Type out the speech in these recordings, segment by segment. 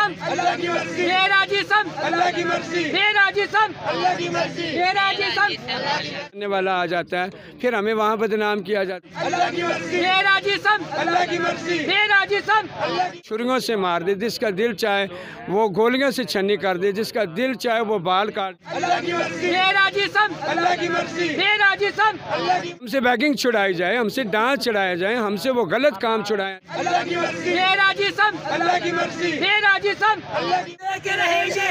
जिस्म मेरा जिस्म अल्लाह की मर्जी, मेरा जिस्म अल्लाह की मर्जी, मेरा जिस्म करने वाला आ जाता है, फिर हमें वहाँ बदनाम किया जाता है। अल्लाह की मर्जी, मेरा जिस्म अल्लाह की मर्जी, मेरा जिस्म छुरियों से मार दे, जिसका दिल चाहे वो गोलियों से छन्नी कर दे, जिसका दिल चाहे वो बाल काट। अल्लाह की मर्जी, मेरा जिस्म अल्लाह की मर्जी, मेरा जिस्म अल्लाह की, हमसे बैगिंग छुड़ाई जाए, हमसे डांस छुड़ाया जाए, हमसे वो गलत काम छुड़ाए। अल्लाह की मर्जी, मेरा जिस्म अल्लाह की मर्जी, मेरा जिस्म अल्लाह की, लेके रहेंगे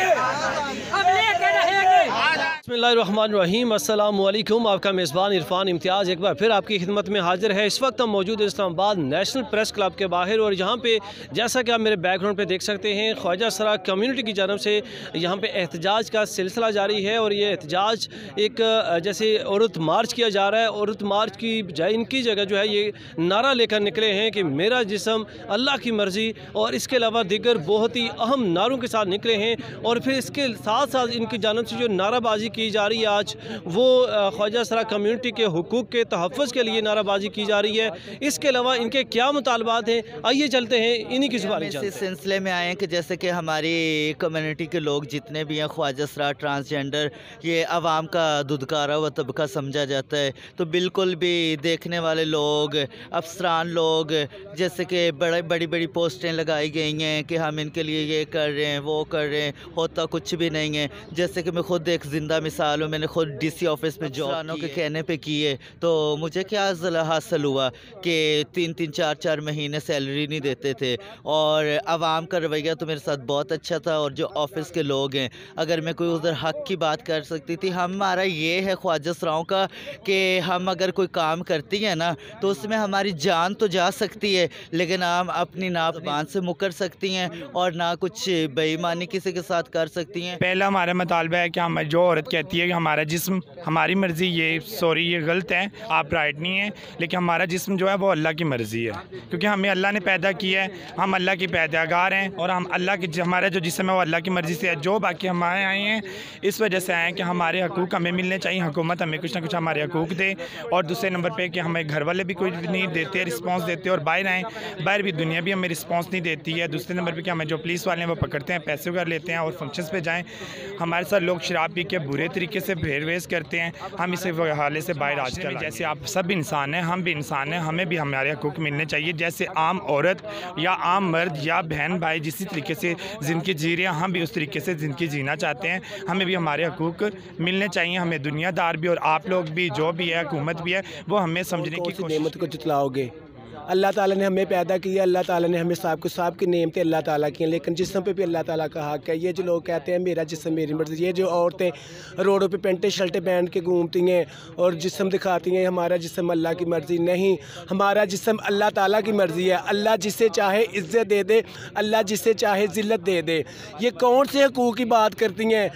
हम, लेके रहेंगे। बिस्मिल्लाहिर्रहमानिर्रहीम, अस्सलामु अलैकुम। आपका मेज़बान इरफान इम्तियाज़ एक बार फिर आपकी खिदमत में हाजिर है। इस वक्त हम मौजूद हैं इस्लामाबाद नेशनल प्रेस क्लब के बाहर, और यहाँ पे जैसा कि आप मेरे बैकग्राउंड पे देख सकते हैं, ख्वाजा सरा कम्युनिटी की जानब से यहाँ पे एहतजाज का सिलसिला जारी है। और ये एहतजाज एक जैसे औरत मार्च किया जा रहा है, औरत मार्च की बजाय इनकी जगह जो है ये नारा लेकर निकले हैं कि मेरा जिस्म अल्लाह की मर्ज़ी, और इसके अलावा दीगर बहुत ही अहम नारों के साथ निकले हैं। और फिर इसके साथ साथ इनकी जानब से जो नाराबाजी की जा रही है आज, वो ख्वाजा सरा कम्युनिटी के हुकूक़ के तहफ़्फ़ुज़ के लिए नाराबाजी की जा रही है। इसके अलावा इनके क्या मुतालबात हैं, आइए चलते हैं इन्हीं की ज़ुबानी। इस सिलसिले में आए हैं कि जैसे कि हमारी कम्युनिटी के लोग जितने भी हैं, ख्वाजा सरा ट्रांसजेंडर, ये आवाम का दुदकारा हुआ तबका समझा जाता है। तो बिल्कुल भी देखने वाले लोग, अफसरान लोग, जैसे कि बड़ी बड़ी पोस्टें लगाई गई हैं कि हम इनके लिए ये कर रहे हैं, वो कर रहे हैं, होता कुछ भी नहीं है। जैसे कि मैं खुद एक ज़िंदा मिसाल हूँ, मैंने खुद डीसी ऑफिस में जॉब के कहने पे की है, तो मुझे क्या ज़ला हासिल हुआ कि 3-3, 4-4 महीने सैलरी नहीं देते थे। और आवाम का रवैया तो मेरे साथ बहुत अच्छा था। और जो ऑफिस के लोग हैं, अगर मैं कोई उधर हक़ की बात कर सकती थी, हमारा ये है ख्वाजा सराओं का कि हम अगर कोई काम करती हैं ना, तो उसमें हमारी जान तो जा सकती है, लेकिन हम अपनी ना ज़बान से मुकर सकती हैं और ना कुछ बेईमानी किसी के साथ कर सकती हैं। पहला हमारा मुतालबा है कि हम, जो औरत कहती है कि हमारा जिस्म हमारी मर्ज़ी, ये गलत है, आप राइट नहीं है। लेकिन हमारा जिस्म जो है वो अल्लाह की मर्ज़ी है, क्योंकि हमें अल्लाह ने पैदा किया है, हम अल्लाह की पैदागार हैं, और हम अल्लाह की, हमारा जो जिस्म है वो अल्लाह की मर्ज़ी से है। जो बाकी हमारे आए हैं इस वजह से आए हैं कि हमारे हकूक़ हमें मिलने चाहिए, हुकूमत हमें कुछ ना कुछ हमारे हकूक़ दे। और दूसरे नंबर पे कि हमें घर वाले भी कोई नहीं देते, रिस्पॉन्स देते, और बाहर आएँ, बाहर भी दुनिया भी हमें रिस्पॉन्स नहीं देती है। दूसरे नंबर पर कि हमें जो पुलिस वाले हैं वो पकड़ते हैं, पैसे कर लेते हैं, और फंक्शंस पे जाएँ हमारे साथ लोग शराब पी के बुरे तरीके से भेड़वेस करते हैं। हम इस हाले से बाहर आजकल, जैसे आप सब इंसान हैं, हम भी इंसान हैं, हमें भी हमारे हकूक़ मिलने चाहिए। जैसे आम औरत या आम मर्द या बहन भाई जिस तरीके से ज़िंदगी जी रहे हैं, हम भी उस तरीके से ज़िंदगी जीना चाहते हैं। हमें भी हमारे हकूक़ मिलने चाहिए। हमें दुनियादार भी और आप लोग भी, जो भी है, हुकूमत भी है, वो हमें समझने की कोशिश। नेमत को जितलाओगे, अल्लाह ताला ने हमें पैदा किया, अल्लाह ताला ने हमें सब की नेमतें अल्लाह ताला की हैं, लेकिन जिस्म पे भी अल्लाह ताला का हक़ है। ये जो लोग कहते हैं मेरा जिस्म मेरी मर्ज़ी, ये जो औरतें रोडों पे पेंटें शर्टें पहन के घूमती हैं और जिस्म दिखाती हैं हमारा जिस्म अल्लाह की मर्ज़ी, नहीं, हमारा जिस्म अल्लाह ताला की मर्ज़ी है। अल्लाह जिसे चाहे इज़्ज़त दे दे, अल्लाह जिसे चाहे ज़िल्लत दे दे। ये कौन से हकूक़ की बात करती हैं?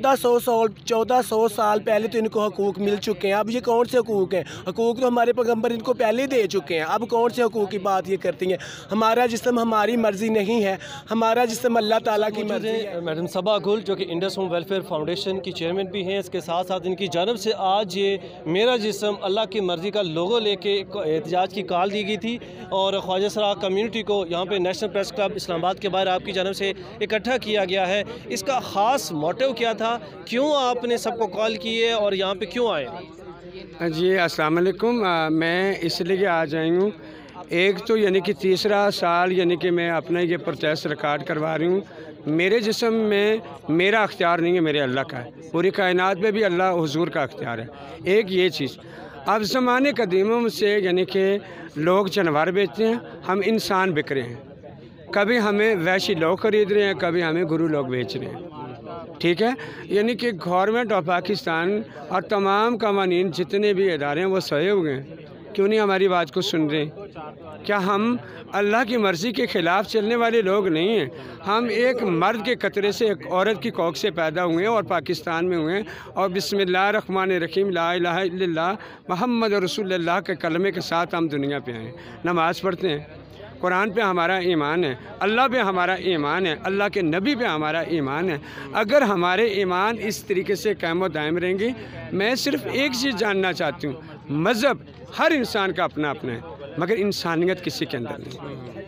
1400 साल पहले तो इनको हकूक़ मिल चुके हैं, अब ये कौन से हकूक़ हैं? हकूक़ तो हमारे पैगम्बर इनको पहले दे चुके हैं, अब कौन से हकूक़ की बात ये करती हैं? हमारा जिस्म हमारी मर्ज़ी नहीं है, हमारा जिस्म अल्लाह ताला की मर्ज़ी है। मैडम सबा गुल जो कि इंडस होम वेलफेयर फाउंडेशन की चेयरमैन भी हैं, इसके साथ साथ इनकी जानब से आज ये मेरा जिस्म अल्लाह की मर्ज़ी का लोगो लेके एहतजाज की कॉल दी गई थी। और ख्वाजा सरा कम्युनिटी को यहाँ पे नेशनल प्रेस क्लब इस्लामाबाद के बाहर आपकी जानब से इकट्ठा किया गया है। इसका ख़ास मोटिव क्या था, क्यों आपने सबको कॉल की है और यहाँ पे क्यों आए? जी अस्सलाम वालेकुम। मैं इसलिए आज आई हूँ, एक तो यानी कि तीसरा साल यानी कि मैं अपना ये प्रोटेस्ट रिकॉर्ड करवा रही हूँ। मेरे जिस्म में मेरा अख्तियार नहीं है, मेरे अल्लाह का है। पूरी कायनात में भी अल्लाह हुजूर का अख्तियार है। एक ये चीज़, अब ज़माने कदीमों से यानी कि लोग जानवर बेचते हैं, हम इंसान बिक रहे हैं। कभी हमें वैशी लोग ख़रीद रहे हैं, कभी हमें गुरु लोग बेच रहे हैं। ठीक है, यानी कि गवर्नमेंट ऑफ पाकिस्तान और तमाम कवानीन जितने भी इदारे हैं वो सोए हुए हैं, क्यों नहीं हमारी बात को सुन रहे? क्या हम अल्लाह की मर्ज़ी के ख़िलाफ़ चलने वाले लोग नहीं हैं? हम एक मर्द के कतरे से एक औरत की कोख से पैदा हुए हैं और पाकिस्तान में हुए हैं, और बिस्मिल्लाहिर्रहमानिर्रहीम ला इलाहा इल्लल्लाह मुहम्मद रसूलुल्लाह के कलमे के साथ हम दुनिया पे आए हैं। नमाज़ पढ़ते हैं, कुरान पे हमारा ईमान है, अल्लाह पे हमारा ईमान है, अल्लाह के नबी पे हमारा ईमान है। अगर हमारे ईमान इस तरीके से कायम दायम रहेंगे, मैं सिर्फ़ एक चीज़ जानना चाहती हूँ, मज़हब हर इंसान का अपना अपना है, मगर इंसानियत किसी के अंदर नहीं।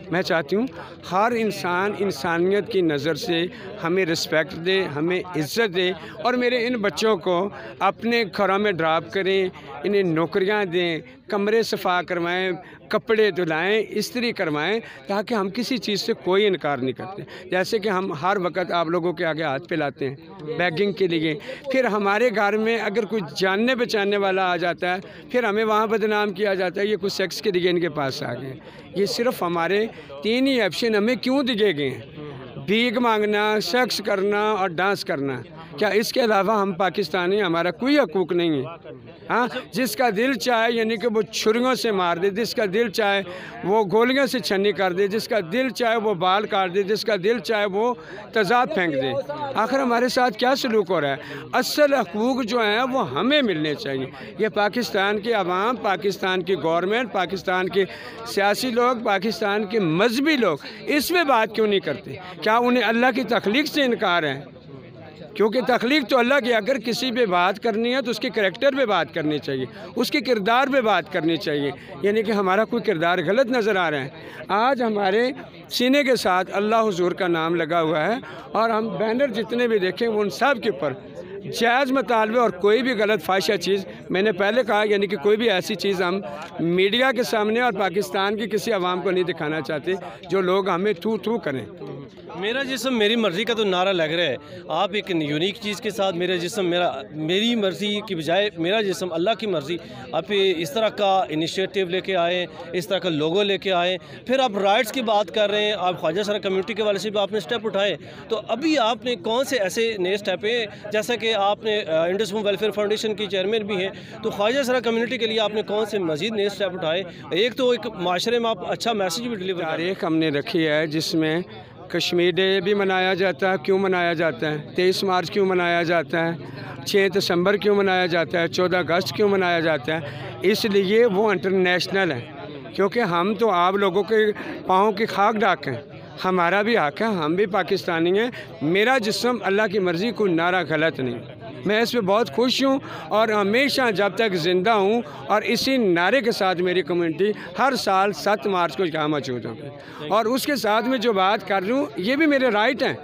मैं चाहती हूँ हर इंसान इंसानियत की नज़र से हमें रिस्पेक्ट दे, हमें इज़्ज़त दे और मेरे इन बच्चों को अपने घरों में ड्रॉप करें, इन्हें नौकरियाँ दें, कमरे सफ़ा करवाएं, कपड़े धुलाएं, इस्त्री करवाएं, ताकि हम किसी चीज़ से कोई इनकार नहीं करते। जैसे कि हम हर वक्त आप लोगों के आगे हाथ फैलाते हैं बैगिंग के लिए, फिर हमारे घर में अगर कोई जानने पहचानने वाला आ जाता है फिर हमें वहाँ बदनाम किया जाता है, ये कुछ सेक्स के लिए इनके पास आ गए। ये सिर्फ हमारे 3 ही ऑप्शन हमें क्यों दिए गए हैं, भीख मांगना, सेक्स करना और डांस करना। क्या इसके अलावा हम पाकिस्तानी हमारा कोई हकूक़ नहीं है? हाँ, जिसका दिल चाहे यानी कि वो छुरियों से मार दे, जिसका दिल चाहे वो गोलियों से छन्नी कर दे, जिसका दिल चाहे वो बाल काट दे, जिसका दिल चाहे वो तेज़ाब फेंक दे। आखिर हमारे साथ क्या सलूक हो रहा है? असल हकूक़ जो हैं वो हमें मिलने चाहिए। ये पाकिस्तान की आवाम, पाकिस्तान की गवर्नमेंट, पाकिस्तान के सियासी लोग, पाकिस्तान के मजहबी लोग इस पर बात क्यों नहीं करते? क्या उन्हें अल्लाह की तख्लीक से इनकार है? क्योंकि तख्लीक तो अल्लाह की, अगर किसी पे बात करनी है तो उसके करैक्टर पे बात करनी चाहिए, उसके किरदार पे बात करनी चाहिए। यानी कि हमारा कोई किरदार गलत नज़र आ रहा है। आज हमारे सीने के साथ अल्लाह हुजूर का नाम लगा हुआ है और हम बैनर जितने भी देखें उन सब के ऊपर जायज़ मुतालबे और कोई भी गलत फाहिशा चीज़, मैंने पहले कहा यानी कि कोई भी ऐसी चीज़ हम मीडिया के सामने और पाकिस्तान की किसी आवाम को नहीं दिखाना चाहते जो लोग हमें थू थू करें। मेरा जिस्म मेरी मर्ज़ी का तो नारा लग रहा है, आप एक यूनिक चीज़ के साथ मेरा जिस्म मेरी मर्ज़ी की बजाय मेरा जिस्म अल्लाह की मर्ज़ी, आप इस तरह का इनिशिएटिव लेके आए, इस तरह का लोगो लेके आए, फिर आप राइट्स की बात कर रहे हैं, आप ख्वाजा सरा कम्युनिटी के वाले से भी आपने स्टेप उठाए। तो अभी आपने कौन से ऐसे नए स्टेप हैं, जैसा कि आपने इंडस वेलफेयर फाउंडेशन की चेयरमैन भी हैं, तो ख्वाजा सरा कम्युनिटी के लिए आपने कौन से मज़ीद नए स्टेप उठाए? एक तो एक माशरे में आप अच्छा मैसेज भी डिलीवर कर रहे हैं। तारीख हमने रखी है जिसमें कश्मीर डे भी मनाया जाता है। क्यों मनाया जाता है? 23 मार्च क्यों मनाया जाता है? 6 दिसंबर क्यों मनाया जाता है? 14 अगस्त क्यों मनाया जाता है? इसलिए वो इंटरनेशनल है, क्योंकि हम तो आप लोगों के पाँव की खाक डाक हैं, हमारा भी हक है, हम भी पाकिस्तानी हैं। मेरा जिस्म अल्लाह की मर्ज़ी, कोई नारा गलत नहीं। मैं इस पर बहुत खुश हूँ और हमेशा जब तक ज़िंदा हूँ और इसी नारे के साथ मेरी कम्युनिटी हर साल 7 मार्च को यहाँ मौजूद होगी। और उसके साथ में जो बात कर रही हूँ ये भी मेरे राइट हैं।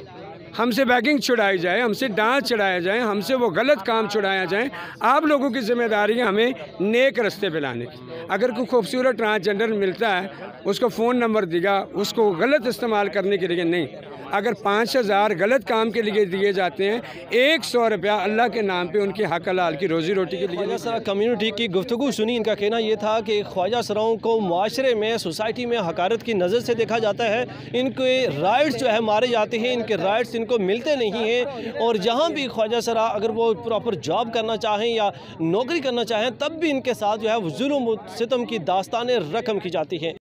हमसे बैगिंग छुड़ाई जाए, हमसे डांस छुड़ाया जाए, हमसे वो गलत काम छुड़ाया जाए। आप लोगों की जिम्मेदारी है हमें नेक रास्ते पे लाने की। अगर कोई खूबसूरत ट्रांसजेंडर मिलता है उसको फ़ोन नंबर दिया, उसको गलत इस्तेमाल करने के लिए नहीं। अगर 5000 गलत काम के लिए दिए जाते हैं, 100 रुपया अल्लाह के नाम पे उनकी हक हलाल की रोज़ी रोटी के लिए। ख्वाजा सरा कम्युनिटी की गुफ्तगू सुनी, इनका कहना ये था कि ख्वाजा सराओं को माशरे में, सोसाइटी में हकारत की नज़र से देखा जाता है, इनके राइट्स जो है मारे जाते हैं, इनके राइट्स इनको मिलते नहीं हैं। और जहाँ भी ख्वाजा सरा अगर वो प्रॉपर जॉब करना चाहें या नौकरी करना चाहें तब भी इनके साथ जो है जुल्म सितम की दास्तानें रकम की जाती हैं।